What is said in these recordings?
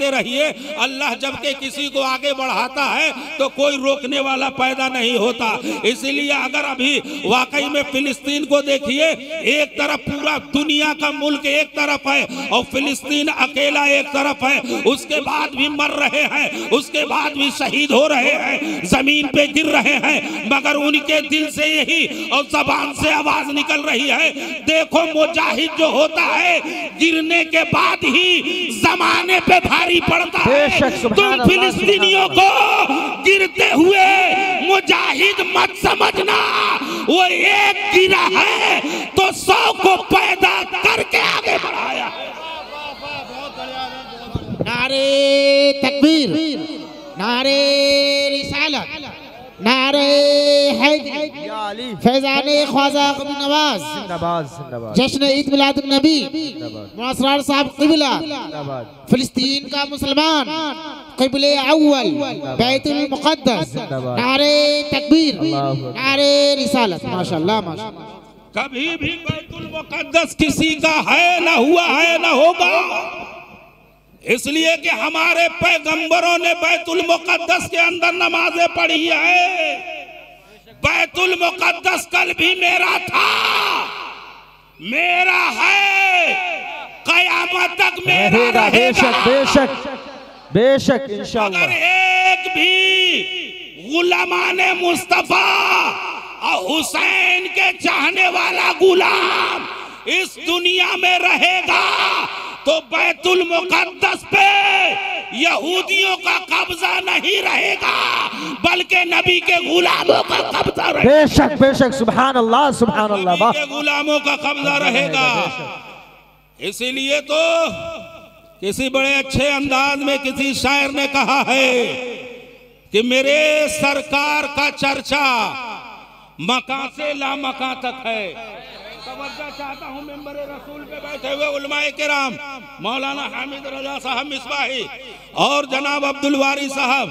बढ़ते रहिए। अल्लाह जब के किसी को आगे बढ़ाता है तो कोई रोकने वाला पैदा नहीं होता। इसलिए अगर अभी वाकई में फिलिस्तीन को देखिए, एक तरफ पूरा दुनिया का मुल्क एक तरफ है और फिलिस्तीन अकेला एक तरफ है, उसके बाद भी मर रहे हैं, उसके बाद भी शहीद हो रहे हैं, जमीन पे गिर रहे हैं, मगर उनके दिल से यही और जबान से आवाज निकल रही है, देखो मुजाहिद जो होता है गिरने के बाद ही जमाने पे भारी पड़ता है। तुम फिलिस्तीनियों को गिरते हुए मुजाहिद मत समझना, वो एक गिरा है तो 100 को पैदा करके आगे बढ़ाया। नारे तकबीर, नारे रिसालत, नारे हैदरी, फैजाने ख्वाजा कबीर नवाज जिंदाबाद, जश्न ईद मिलाद नबी मुअस्सर साहब क़िबला, फिलिस्तीन का मुसलमान क़िबले अव्वल बैतुल मुक़द्दस, नारे तकबीर, नारे रिसालत। माशाअल्लाह माशाअल्लाह। कभी भी बैतुल मुक़द्दस किसी का है न हुआ है न होगा, इसलिए कि हमारे पैगंबरों ने बैतुल मुक़द्दस के अंदर नमाजें पढ़ी है। बैतुल मुक़द्दस कल भी मेरा था, मेरा है, क़यामत तक मेरा रहेगा। बेशक बेशक इंशाअल्लाह। अगर एक भी गुलामाने मुस्तफा और हुसैन के चाहने वाला गुलाम इस दुनिया में रहेगा तो बैतुल मुक़द्दस पे यहूदियों का कब्जा नहीं रहेगा, बल्कि नबी के गुलामों का कब्जा रहेगा। बेशक बेशक, सुभान अल्लाह सुभान अल्लाह। नबी के गुलामों का कब्जा रहेगा। इसीलिए तो किसी बड़े अच्छे अंदाज में किसी शायर ने कहा है कि मेरे सरकार का चर्चा मकां से लामकां तक है। तवज्जो चाहता हूँ मेंबर रसूल पे बैठे हुए उलमाए किराम मौलाना हामिद रजा साहब मिसबाही और जनाब अब्दुल वारी साहब,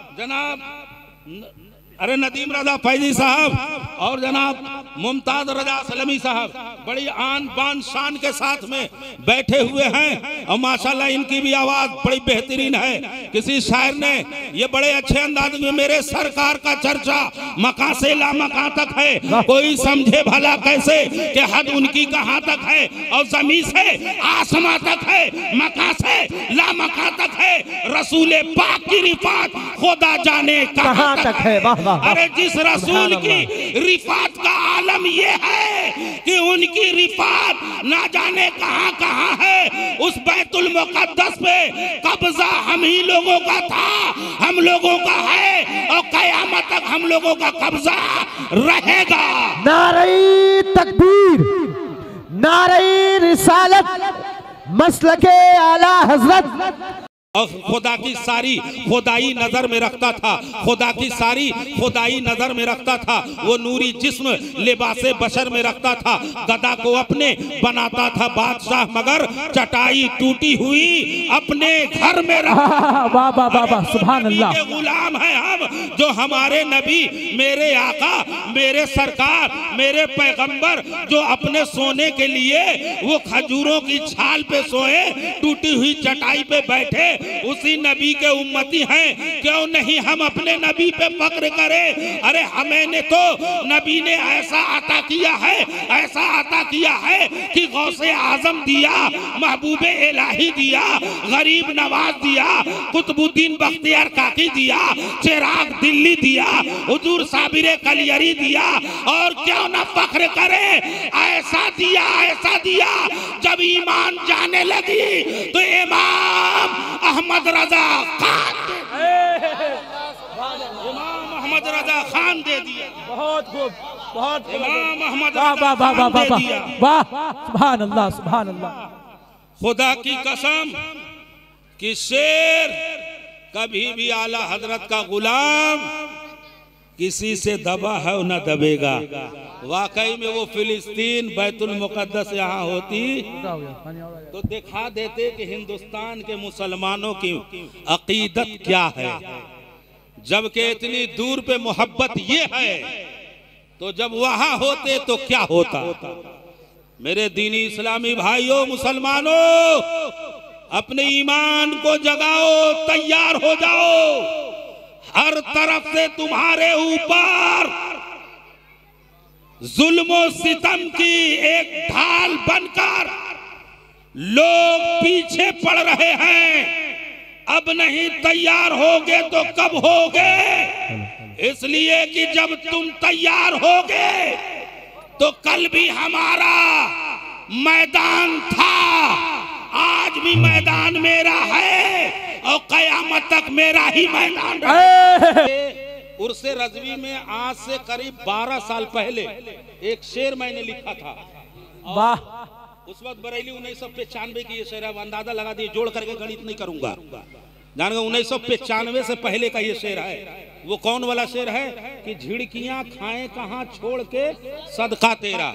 जनाब नदीम रजा फैजी साहब और जनाब मुमताज रजा सलमी साहब बड़ी आन बान शान के साथ में बैठे हुए हैं और माशाल्लाह इनकी भी आवाज बड़ी बेहतरीन है। किसी शायर ने ये बड़े अच्छे अंदाज में मेरे सरकार का चर्चा मकां से लामकां तक है, कोई समझे भला कैसे कि हद उनकी कहां तक है और जमीन से आसमां तक है, मकां से लामकां तक है, रसूल पाक की रिफात खुदा जाने कहां तक है। अरे जिस रसूल की रिफात का आलम ये है कि उनकी रिफात ना जाने कहां कहां है, उस बैतुल मुक़द्दस पे कब्जा हम ही लोगों का था, हम लोगों का है और क़यामत तक हम लोगों का कब्जा रहेगा। नारे तकबीर, नारे रिसालत, मसलके आला हजरत। और खुदा की सारी खुदाई नजर में रखता था, खुदा की सारी खुदाई नजर में रखता था, वो नूरी जिस्म लिबासे बशर में रखता था, गदा को अपने बनाता था बादशाह मगर चटाई टूटी हुई अपने घर में वाह वाह वाह सुभान अल्लाह। गुलाम है हम, जो हमारे नबी मेरे आका मेरे सरकार मेरे पैगंबर जो अपने सोने के लिए वो खजूरों की छाल पे सोए, टूटी हुई चटाई पे बैठे, उसी नबी के उम्मती हैं। क्यों नहीं हम अपने नबी पे फक्र करें। अरे हमें ने तो नबी ने ऐसा अता किया है, ऐसा अता किया है कि गौसे आजम दिया, महबूबे इलाही दिया, गरीब नवाज दिया, कुतुबुद्दीन बख्तियार काकी दिया, चिराग दिल्ली दिया, हुजूर साबिरे कलियरी दिया, और क्यों ना फख्र करें। ऐसा दिया जब ईमान जाने लगी तो इमाम अहमद रजा खान, इमाम अहमद रजा खान दे दिया। बहुत खूब, बहुत इमाम अहमद वाह वाह वाह वाह वाह, सुभान अल्लाह सुभान अल्लाह। खुदा की कसम कि शेर कभी भी आला हजरत का गुलाम किसी से दबा है न दबेगा। वाकई में वो फिलिस्तीन बैतुल मुक़द्दस यहाँ होती तो दिखा देते कि हिंदुस्तान के मुसलमानों की अकीदत क्या है। जबकि इतनी दूर पे मोहब्बत ये है तो जब वहां होते तो क्या होता। मेरे दीनी इस्लामी भाइयों मुसलमानों, अपने ईमान को जगाओ, तैयार हो जाओ। हर तरफ से तुम्हारे ऊपर जुल्म सितम की एक ढाल बनकर लोग पीछे पड़ रहे हैं। अब नहीं तैयार होगे तो कब होगे? इसलिए कि जब तुम तैयार होगे तो कल भी हमारा मैदान था, आज भी मैदान मेरा है और कयामत तक मेरा ही मैदान है। उर्से रज़वी में आज से करीब 12 साल पहले एक शेर मैंने लिखा था। वाह। उस वक्त बरेली 1995 की ये शेर है। अंदाजा लगा दिए, जोड़ करके गणित नहीं करूंगा। जान गए 1995 से पहले का ये शेर है। वो कौन वाला शेर है कि झिड़कियां खाएं कहां छोड़ के सदका तेरा।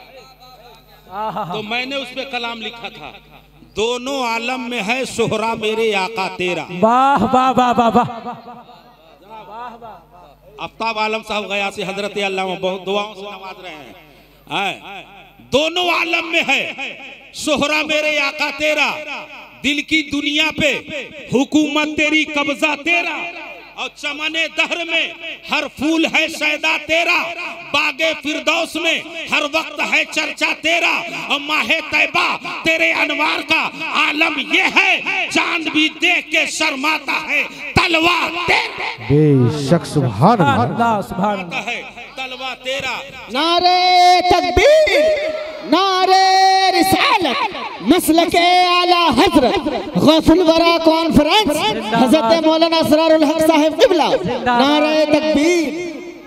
तो मैंने उस पे कलाम लिखा था, दोनों आलम में है शोहरा मेरे आका तेरा। वाह वाह वाह वाह वाह। आफ्ताब आलम साहब गया से हजरत अल्लाह बहुत दुआओं से नवाज रहे हैं। दोनों आलम में है शोहरा मेरे आका तेरा, दिल की दुनिया पे हुकूमत तेरी, कब्जा तेरा, और चमने दहर में हर फूल है सैदा तेरा, बागे फिरदौस में हर वक्त है चर्चा तेरा, और माहे तैबा तेरे अनवार का आलम ये है, चांद भी देख के शर्माता है तलवार तेरा। बेशक सुभान अल्लाह, सुभान अल्लाह है तलवार तेरा। नारे तकबीर, नारे रिसालत, मसलके आला हजरत गौसुल वरा कॉन्फ्रेंस हजरत मौलाना असरारुल हक साहिब क़िबला। नारे तकबीर।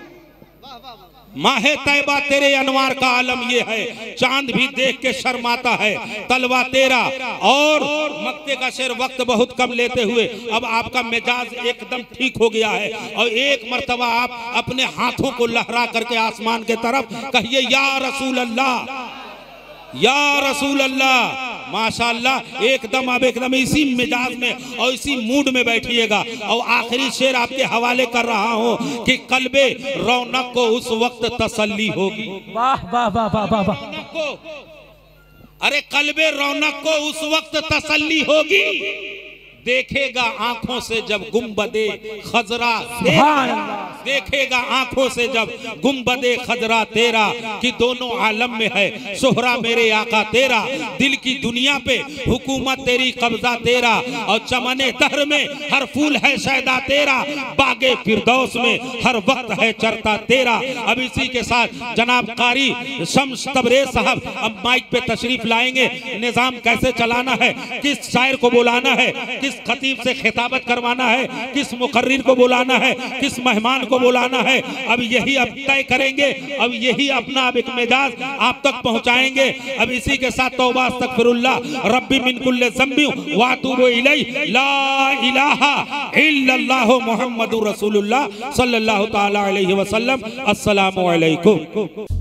माहे तैबा तेरे अनवार का आलम ये है, चांद भी देख के शर्माता है तलवा तेरा। और मक्ते का शेर वक्त बहुत कम लेते हुए अब आपका मिजाज एकदम ठीक हो गया है, और एक मर्तबा आप अपने हाथों को लहरा करके आसमान के तरफ कहिए या रसूल अल्लाह, या रसूल अल्लाह। माशाअल्लाह, एकदम आप एकदम इसी मिजाज में और इसी मूड में बैठिएगा। और आखिरी शेर आपके हवाले कर रहा हूँ कि कल्बे रौनक को उस वक्त तसल्ली होगी। वाह वाह वाह वाह वाह वाह। अरे कल्बे रौनक को उस वक्त तसल्ली होगी, देखेगा आंखों से जब गुंबदे खजरा तेरा, देखेगा आंखों से जब गुंबदे खजरा तेरा, कि दोनों आलम में है शोहरा मेरे आका तेरा, दिल की दुनिया पे हुकूमत तेरी, कब्जा तेरा, और चमने दहर में हर फूल है सैदा तेरा, बागे फिरदौस में हर वक्त है चरता तेरा। अब इसी के साथ जनाब कारी शम्स तबरेज साहब अब माइक पे तशरीफ लाएंगे। निजाम कैसे चलाना है, किस शायर को बुलाना है, किस खतीब से खिताबत करवाना है, किस मुकर्रिर को बुलाना है, किस मेहमान को बुलाना है, अब यही अब तय करेंगे। अब यही अपना अब एक मिजाज आप तक पहुंचाएंगे। अब इसी के साथ तौबा अस्तगफिरुल्लाह रब्बी मिन कुल्li ज़ंबि व अतूबु इलैहि, ला इलाहा इल्लल्लाहु मुहम्मदुर रसूलुल्लाह सल्लल्लाहु तआला अलैहि वसल्लम। अस्सलामु अलैकुम।